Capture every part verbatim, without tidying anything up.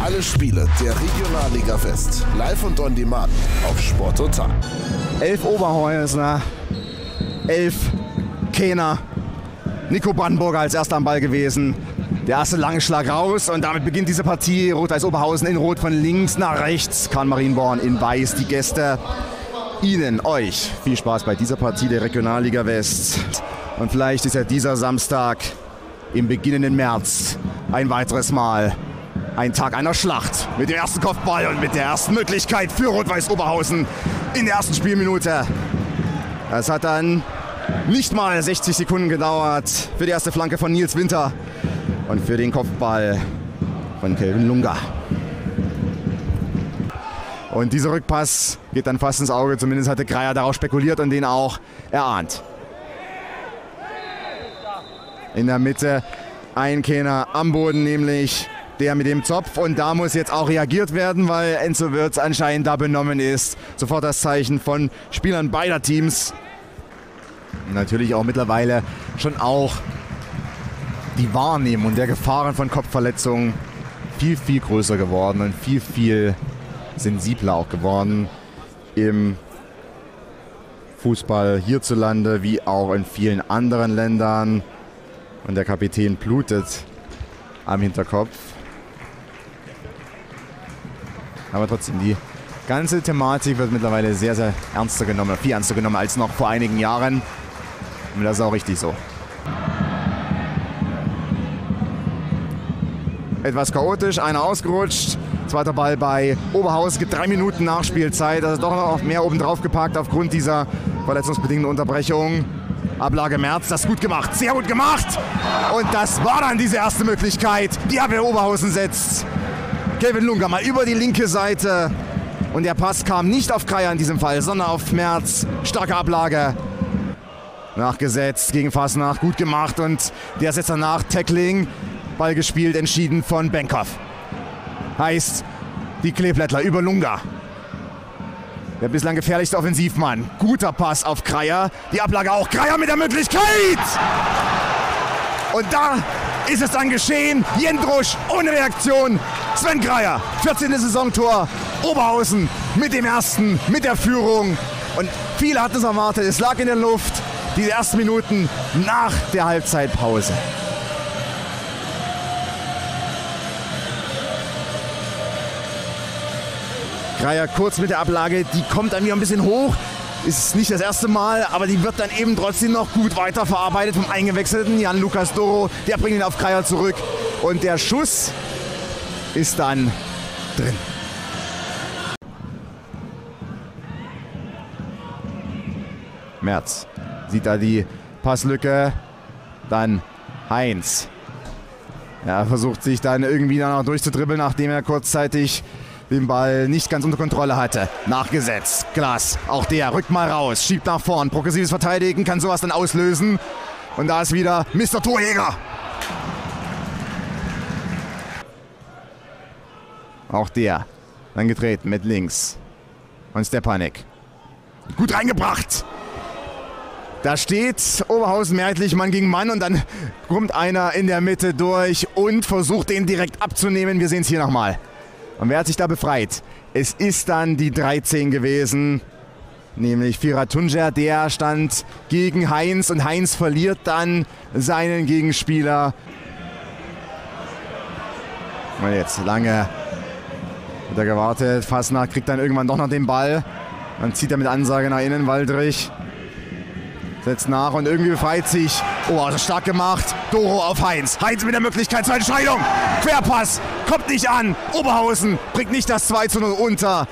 Alle Spiele der Regionalliga West live und on demand auf Sport Total. Elf Oberhäusner, elf Kehner. Nico Brandenburger als erster am Ball gewesen. Der erste lange Schlag raus und damit beginnt diese Partie. Rot-Weiß Oberhausen in Rot von links nach rechts. Kahn Marienborn in Weiß, die Gäste. Ihnen, euch, viel Spaß bei dieser Partie der Regionalliga West. Und vielleicht ist ja dieser Samstag im beginnenden März ein weiteres Mal ein Tag einer Schlacht. Mit dem ersten Kopfball und mit der ersten Möglichkeit für Rot-Weiß Oberhausen in der ersten Spielminute. Es hat dann nicht mal sechzig Sekunden gedauert für die erste Flanke von Nils Winter und für den Kopfball von Kelvin Lunga. Und dieser Rückpass geht dann fast ins Auge. Zumindest hatte Greyer darauf spekuliert und den auch erahnt. In der Mitte ein Kehner am Boden, nämlich der mit dem Zopf. Und da muss jetzt auch reagiert werden, weil Enzo Wirtz anscheinend da benommen ist. Sofort das Zeichen von Spielern beider Teams. Und natürlich auch mittlerweile schon auch die Wahrnehmung der Gefahren von Kopfverletzungen viel, viel größer geworden und viel, viel sensibler auch geworden im Fußball hierzulande wie auch in vielen anderen Ländern. Und der Kapitän blutet am Hinterkopf. Aber trotzdem, die ganze Thematik wird mittlerweile sehr, sehr ernster genommen, viel ernster genommen als noch vor einigen Jahren. Und das ist auch richtig so. Etwas chaotisch, einer ausgerutscht. Zweiter Ball bei Oberhaus, gibt drei Minuten Nachspielzeit. Also doch noch mehr oben drauf gepackt aufgrund dieser verletzungsbedingten Unterbrechung. Ablage Merz, das ist gut gemacht, sehr gut gemacht. Und das war dann diese erste Möglichkeit. Die Abwehr Oberhausen setzt Kelvin Lunga mal über die linke Seite. Und der Pass kam nicht auf Greyer in diesem Fall, sondern auf Merz. Starke Ablage. Nachgesetzt gegen Fasnacht, gut gemacht. Und der setzt danach Tackling. Ball gespielt, entschieden von Benkow. Heißt, die Kleeblättler über Lunga. Der bislang gefährlichste Offensivmann. Guter Pass auf Greyer. Die Ablage auch. Greyer mit der Möglichkeit. Und da ist es dann geschehen. Jendrusch ohne Reaktion. Sven Greyer, vierzehnte Saisontor. Oberhausen mit dem ersten, mit der Führung. Und viele hatten es erwartet. Es lag in der Luft. Die ersten Minuten nach der Halbzeitpause. Greyer kurz mit der Ablage, die kommt dann wieder ein bisschen hoch. Ist nicht das erste Mal, aber die wird dann eben trotzdem noch gut weiterverarbeitet vom eingewechselten Jan-Lukas Doro. Der bringt ihn auf Greyer zurück und der Schuss ist dann drin. Merz sieht da die Passlücke, dann Heinz. Er versucht sich dann irgendwie noch durchzudribbeln, nachdem er kurzzeitig den Ball nicht ganz unter Kontrolle hatte. Nachgesetzt. Glas. Auch der rückt mal raus. Schiebt nach vorn. Progressives Verteidigen kann sowas dann auslösen. Und da ist wieder Mister Torjäger. Auch der. Dann getreten mit links. Und Stepanek. Gut reingebracht. Da steht Oberhausen mehrheitlich Mann gegen Mann. Und dann kommt einer in der Mitte durch und versucht den direkt abzunehmen. Wir sehen es hier nochmal. Und wer hat sich da befreit? Es ist dann die dreizehn gewesen, nämlich Firat Tuncer, der stand gegen Heinz und Heinz verliert dann seinen Gegenspieler. Und jetzt lange hat er gewartet, Fasnacht kriegt dann irgendwann doch noch den Ball. Dann zieht er mit Ansage nach innen, Waldrich setzt nach und irgendwie befreit sich. Oh, also stark gemacht. Doro auf Heinz. Heinz mit der Möglichkeit zur Entscheidung. Querpass. Kommt nicht an. Oberhausen bringt nicht das zwei zu null unter.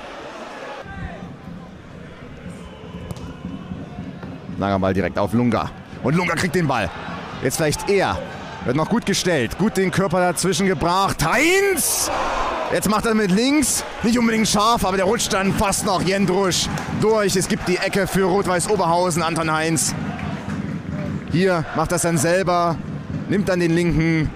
Langer Ball direkt auf Lunga. Und Lunga kriegt den Ball. Jetzt vielleicht er. Wird noch gut gestellt. Gut den Körper dazwischen gebracht. Heinz! Jetzt macht er mit links. Nicht unbedingt scharf, aber der rutscht dann fast noch Jendrusch durch. Es gibt die Ecke für Rot-Weiß Oberhausen. Anton Heinz. Hier macht das dann selber. Nimmt dann den linken.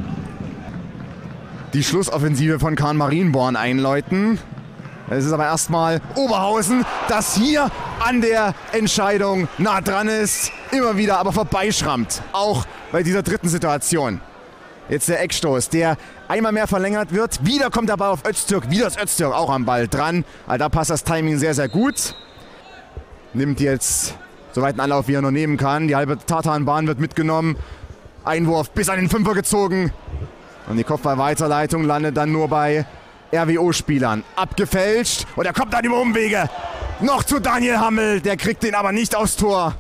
Die Schlussoffensive von Kahn Marienborn einläuten. Es ist aber erstmal Oberhausen, das hier an der Entscheidung nah dran ist. Immer wieder aber vorbeischrammt. Auch bei dieser dritten Situation. Jetzt der Eckstoß, der einmal mehr verlängert wird. Wieder kommt der Ball auf Öztürk. Wieder ist Öztürk auch am Ball dran. Also da passt das Timing sehr, sehr gut. Nimmt jetzt so weit einen Anlauf, wie er noch nehmen kann. Die halbe Tartanbahn wird mitgenommen. Einwurf bis an den Fünfer gezogen. Und die Kopfball-Weiterleitung landet dann nur bei R W O-Spielern. Abgefälscht. Und er kommt dann über Umwege. Noch zu Daniel Hammel. Der kriegt den aber nicht aufs Tor.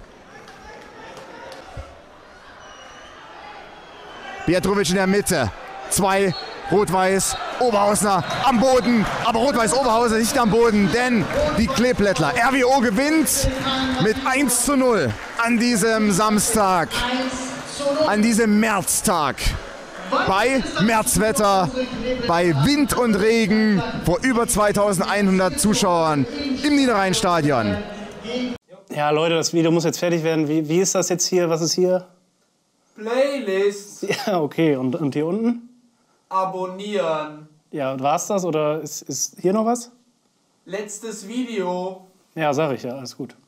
Pietruvic in der Mitte. Zwei, Rot-Weiß, Oberhausener am Boden. Aber Rot-Weiß Oberhausen nicht am Boden, denn die Kleeblättler. R W O gewinnt mit eins zu null an diesem Samstag, an diesem Märztag. Bei Märzwetter, bei Wind und Regen, vor über zweitausendeinhundert Zuschauern im Niederrheinstadion. Ja, Leute, das Video muss jetzt fertig werden. Wie, wie ist das jetzt hier? Was ist hier? Playlist. Ja, okay. Und, und hier unten? Abonnieren. Ja, war's das oder ist, ist hier noch was? Letztes Video. Ja, sag ich ja. Alles gut.